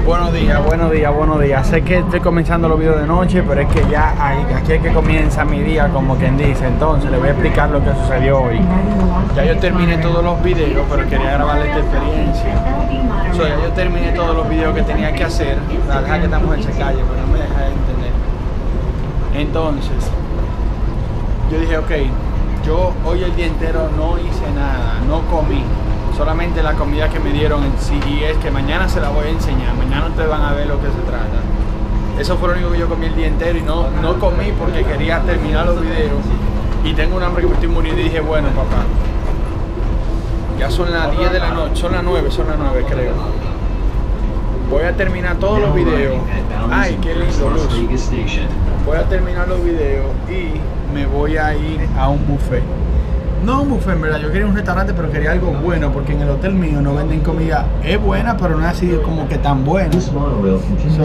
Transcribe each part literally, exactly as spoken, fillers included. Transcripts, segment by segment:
Buenos días, buenos días, buenos días. Sé que estoy comenzando los videos de noche, pero es que ya hay, aquí es que comienza mi día, como quien dice. Entonces les voy a explicar lo que sucedió hoy. Ya yo terminé todos los videos, pero quería grabarles esta experiencia. So, ya yo terminé todos los videos que tenía que hacer. La verdad que estamos en esa calle, pero no me deja de entender. Entonces, yo dije, ok, yo hoy el día entero no hice nada, no comí. Solamente la comida que me dieron en sí, y es que mañana se la voy a enseñar. Mañana ustedes van a ver lo que se trata. Eso fue lo único que yo comí el día entero y no, no comí porque quería terminar los videos. Y tengo un hambre que me estoy muriendo y dije, bueno papá, ya son las diez de la noche, son las nueve, son las nueve creo. Voy a terminar todos los videos. Ay, qué lindo luz. Voy a terminar los videos y me voy a ir a un buffet. No un buffet, en verdad, yo quería un restaurante, pero quería algo bueno, porque en el hotel mío no venden comida. Es buena, pero no es así como que tan buena. So, bueno,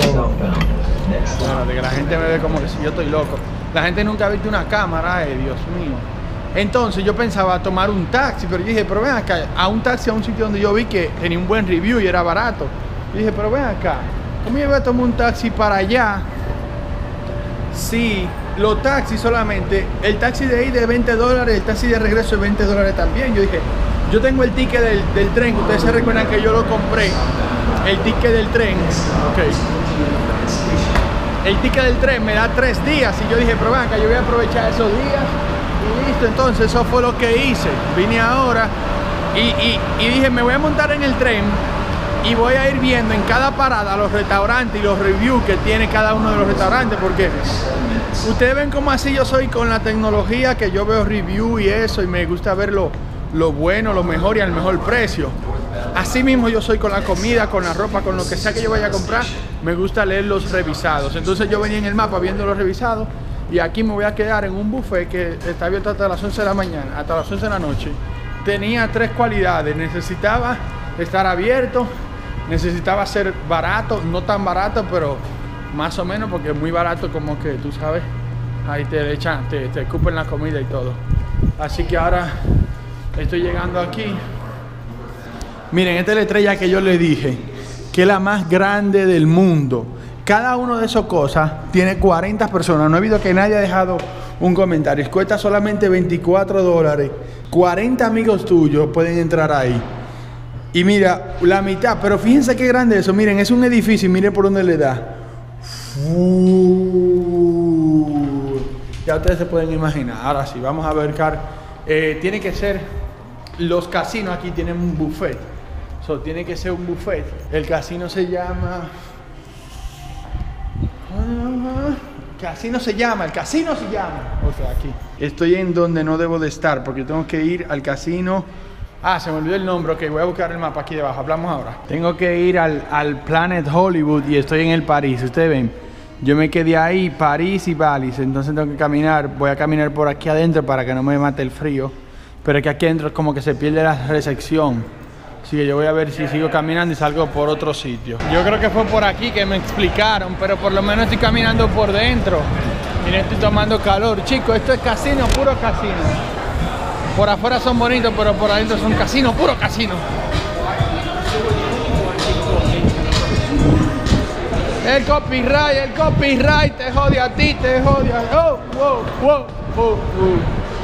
de que la gente me ve como que si yo estoy loco. La gente nunca ha visto una cámara, ay Dios mío. Entonces yo pensaba tomar un taxi, pero yo dije, pero ven acá, a un taxi a un sitio donde yo vi que tenía un buen review y era barato. Yo dije, pero ven acá, ¿cómo yo voy a tomar un taxi para allá? Sí. Los taxis solamente, el taxi de ahí de veinte dólares, el taxi de regreso de veinte dólares también. Yo dije, yo tengo el ticket del, del tren, ustedes se recuerdan que yo lo compré, el ticket del tren, ok. El ticket del tren me da tres días y yo dije, pero venga, yo voy a aprovechar esos días y listo. Entonces eso fue lo que hice, vine ahora y, y, y dije, me voy a montar en el tren y voy a ir viendo en cada parada los restaurantes y los reviews que tiene cada uno de los restaurantes, porque ustedes ven cómo así yo soy con la tecnología, que yo veo review y eso, y me gusta ver lo, lo bueno, lo mejor y al mejor precio. Así mismo yo soy con la comida, con la ropa, con lo que sea que yo vaya a comprar, me gusta leer los revisados. Entonces yo venía en el mapa viendo los revisados y aquí me voy a quedar en un buffet que está abierto hasta las once de la mañana, hasta las once de la noche. Tenía tres cualidades: necesitaba estar abierto, necesitaba ser barato, no tan barato, pero más o menos, porque es muy barato, como que tú sabes, ahí te echan, te, te escupen la comida y todo. Así que ahora estoy llegando aquí. Miren, esta es la estrella que yo les dije, que es la más grande del mundo. Cada uno de esas cosas tiene cuarenta personas. No he visto que nadie ha dejado un comentario. Cuesta solamente veinticuatro dólares. cuarenta amigos tuyos pueden entrar ahí. Y mira, la mitad, pero fíjense qué grande eso. Miren, es un edificio y miren por dónde le da. Uh, ya ustedes se pueden imaginar. Ahora sí, vamos a ver, Car. Eh, tiene que ser, los casinos aquí tienen un buffet. So, tiene que ser un buffet. El casino se llama... Uh, casino se llama, el casino se llama. O sea, aquí. Estoy en donde no debo de estar, porque tengo que ir al casino. Ah, se me olvidó el nombre. Ok, voy a buscar el mapa aquí debajo. Hablamos ahora. Tengo que ir al, al Planet Hollywood y estoy en el París. Ustedes ven, yo me quedé ahí, París y Vallis. Entonces tengo que caminar. Voy a caminar por aquí adentro para que no me mate el frío. Pero es que aquí adentro es como que se pierde la recepción. Así que yo voy a ver si sigo caminando y salgo por otro sitio. Yo creo que fue por aquí que me explicaron, pero por lo menos estoy caminando por dentro. Miren, estoy tomando calor. Chicos, esto es casino, puro casino. Por afuera son bonitos, pero por adentro son casinos, puro casino. El copyright, el copyright te jode a ti, te jode a... Oh, wow, wow, oh, oh.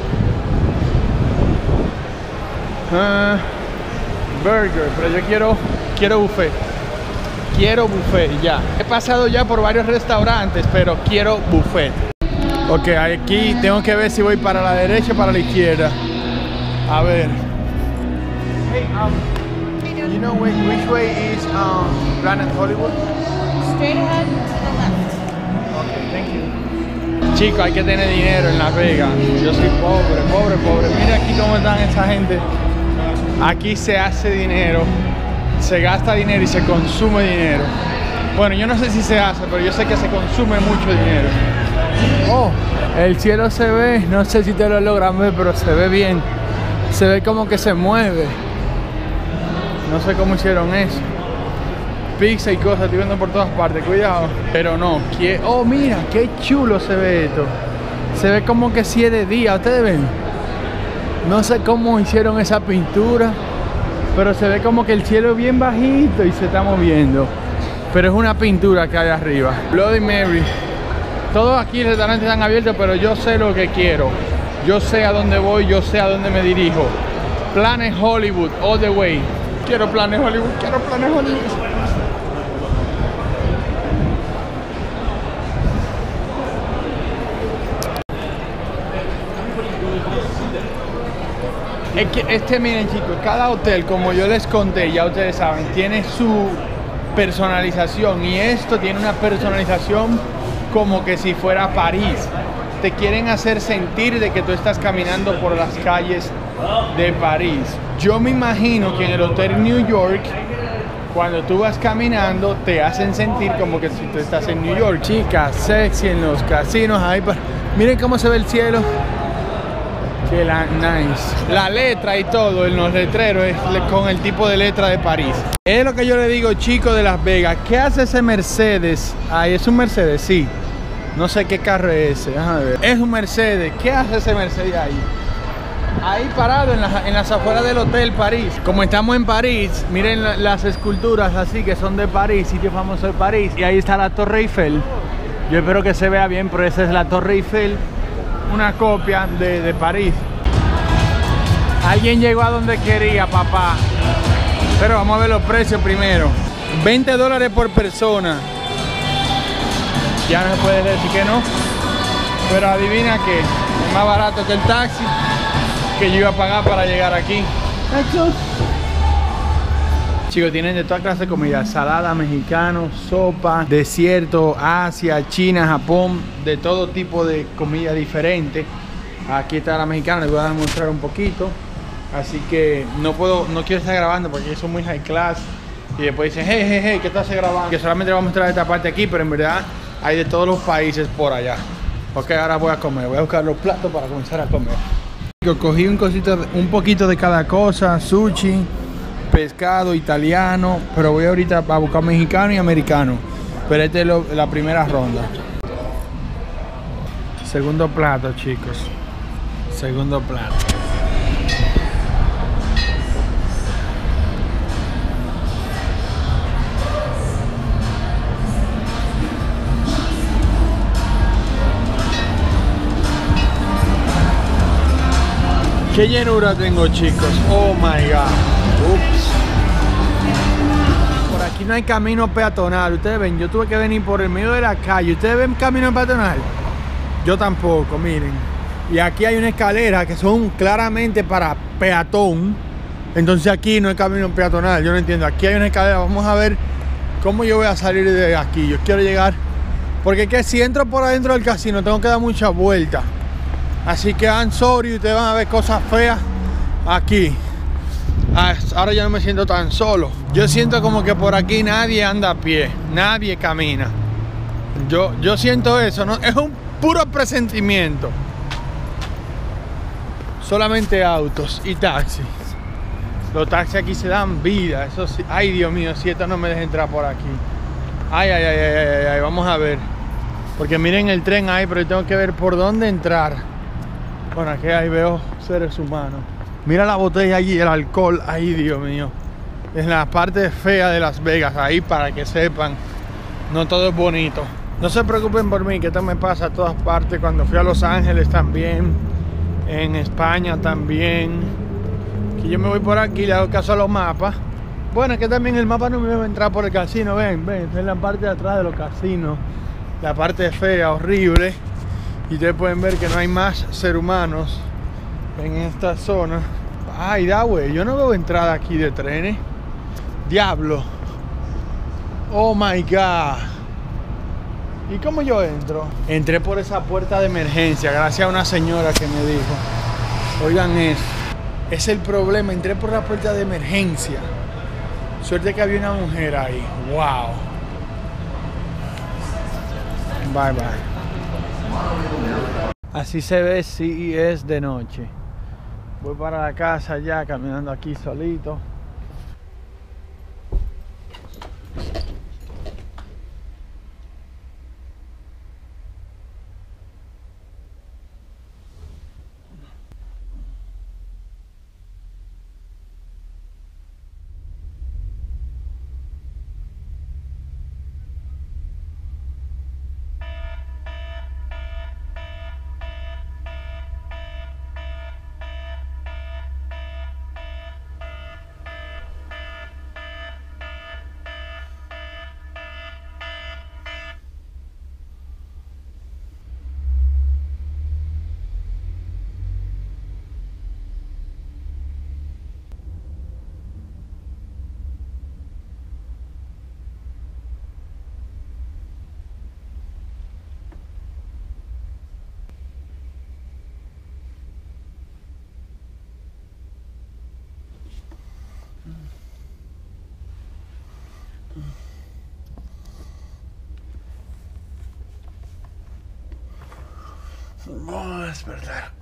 Uh, burger, pero yo quiero, quiero buffet. Quiero buffet, ya. He pasado ya por varios restaurantes, pero quiero buffet. Ok, aquí tengo que ver si voy para la derecha o para la izquierda. A ver. Hey, um, you know which, which way is um, Planet Hollywood? Straight ahead to the left. Okay, thank you. Chicos, hay que tener dinero en Las Vegas. Yo soy pobre, pobre, pobre. Mira aquí cómo están esa gente. Aquí se hace dinero, se gasta dinero y se consume dinero. Bueno, yo no sé si se hace, pero yo sé que se consume mucho dinero. Oh, el cielo se ve, no sé si te lo logran ver, pero se ve bien. Se ve como que se mueve. No sé cómo hicieron eso. Pizza y cosas, estoy viendo por todas partes, cuidado. Pero no, que... oh mira, qué chulo se ve esto. Se ve como que si es de día, ¿ustedes ven? No sé cómo hicieron esa pintura, pero se ve como que el cielo es bien bajito y se está moviendo. pero es una pintura que hay arriba. Bloody Mary. Todos aquí los restaurantes están abiertos, pero yo sé lo que quiero. Yo sé a dónde voy, yo sé a dónde me dirijo. Planet Hollywood, all the way. Quiero Planet Hollywood, quiero Planet Hollywood. Es que este, miren chicos, cada hotel, como yo les conté, ya ustedes saben, tiene su personalización. Y esto tiene una personalización como que si fuera París. Te quieren hacer sentir de que tú estás caminando por las calles de París. Yo me imagino que en el Hotel New York, cuando tú vas caminando, te hacen sentir como que si tú estás en New York. Chicas sexy en los casinos. Ahí para... Miren cómo se ve el cielo. Que la nice. La letra y todo en los letreros es con el tipo de letra de París. Es lo que yo le digo, chicos de Las Vegas. ¿Qué hace ese Mercedes? Ahí es un Mercedes, sí. No sé qué carro es ese. Déjame ver. Es un Mercedes. ¿Qué hace ese Mercedes ahí? Ahí parado en, la, en las afueras del Hotel París. Como estamos en París, miren la, las esculturas así que son de París, sitio famoso de París. Y ahí está la Torre Eiffel. Yo espero que se vea bien, pero esa es la Torre Eiffel. Una copia de, de París. Alguien llegó a donde quería, papá. Pero vamos a ver los precios primero. veinte dólares por persona. Ya no se puede decir que no. Pero adivina que es más barato que el taxi que yo iba a pagar para llegar aquí. Esto. Chicos, tienen de toda clase de comida. Salada, mexicano, sopa, desierto, Asia, China, Japón. De todo tipo de comida diferente. Aquí está la mexicana, les voy a mostrar un poquito. Así que no puedo, no quiero estar grabando porque eso es muy high class. Y después dicen, hey, hey, hey, ¿qué estás grabando? Que solamente voy a mostrar esta parte aquí, pero en verdad hay de todos los países por allá. Ok, ahora voy a comer, voy a buscar los platos para comenzar a comer. Cogí un, cosito, un poquito de cada cosa, sushi, pescado, italiano, pero voy ahorita a buscar mexicano y americano. Pero esta es lo, la primera ronda. Segundo plato, chicos. Segundo plato. Qué llenura tengo, chicos. Oh my god. Ups. Por aquí no hay camino peatonal. Ustedes ven, yo tuve que venir por el medio de la calle. ¿Ustedes ven camino peatonal? Yo tampoco, miren. Y aquí hay una escalera que son claramente para peatón. Entonces aquí no hay camino peatonal. Yo no entiendo. Aquí hay una escalera. Vamos a ver cómo yo voy a salir de aquí. Yo quiero llegar. Porque es que si entro por adentro del casino tengo que dar mucha vuelta. Así que I'm sorry, ustedes van a ver cosas feas aquí. Ahora ya no me siento tan solo. Yo siento como que por aquí nadie anda a pie, nadie camina. Yo, yo siento eso, ¿no? Es un puro presentimiento. Solamente autos y taxis. Los taxis aquí se dan vida, eso sí. Ay, Dios mío, si esto no me deja entrar por aquí. Ay, ay, ay, ay, ay, ay, vamos a ver. Porque miren el tren ahí, pero yo tengo que ver por dónde entrar. Bueno, aquí ahí veo seres humanos. Mira la botella allí, el alcohol. Ay, Dios mío. Es la parte fea de Las Vegas. Ahí para que sepan. No todo es bonito. No se preocupen por mí, que esto me pasa a todas partes. Cuando fui a Los Ángeles también. En España también. Que yo me voy por aquí, le hago caso a los mapas. Bueno, es que también el mapa no me debe entrar por el casino. Ven, ven. Esta es la parte de atrás de los casinos. La parte fea, horrible. Y ustedes pueden ver que no hay más seres humanos en esta zona. Ay, da güey, yo no veo entrada aquí de trenes. Diablo. Oh my god. ¿Y cómo yo entro? Entré por esa puerta de emergencia, gracias a una señora que me dijo. Oigan eso. Es el problema, entré por la puerta de emergencia. Suerte que había una mujer ahí. Wow. Bye bye. Así se ve si es de noche. Voy para la casa ya, caminando aquí solito. Vamos a despertar.